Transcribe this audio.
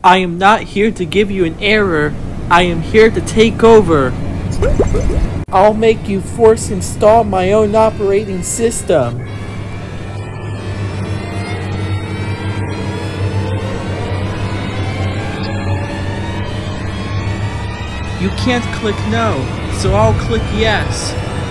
I am not here to give you an error. I am here to take over. I'll make you force install my own operating system. You can't click no, so I'll click yes.